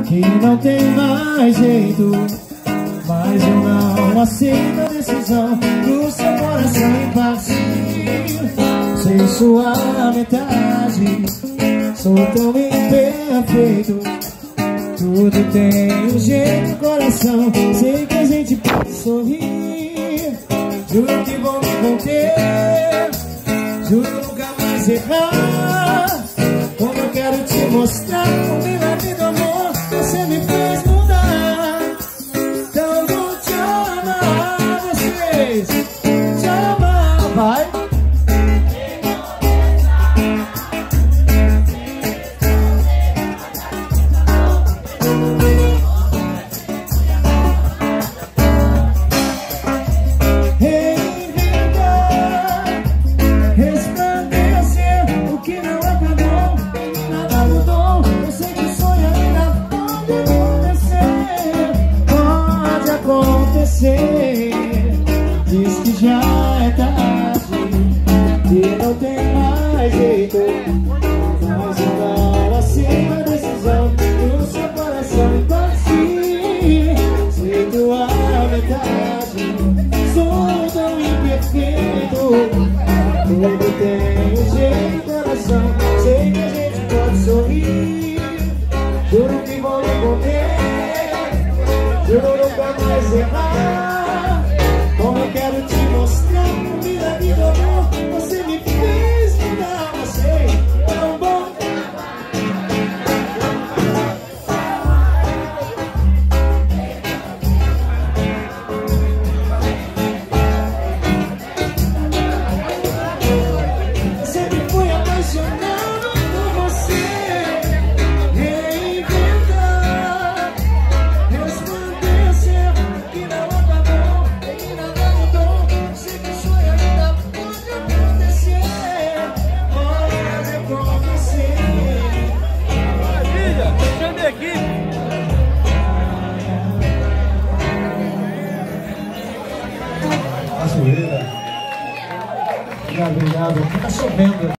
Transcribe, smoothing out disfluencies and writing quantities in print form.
que não tem mais jeito, mas eu não aceito a decisão do seu coração impassível. Sem sua metade, sou tão imperfeito. Tudo tem um jeito, coração. Sei que a gente pode sorrir. Juro que vou me conter, juro nunca mais errar. Como eu quero te mostrar o milagre do amor você me fez mudar. Então vou te amar, vocês. Te amar, vai. Diz que já é tarde, que não tem mais jeito, mas eu não aceito a decisão do seu coração impassível. Sei tua metade, sou tão imperfeito. Tudo tem um jeito, coração. Sei que a gente pode sorrir. Juro que vou me conter, juro nunca mais errar. Como eu quero te mostrar o milagre do amor você me fez mudar. Você é tão bom. Eu sempre fui apaixonado por você. Reinventar, resplandecer que não acabou. Obrigado. Tá chovendo.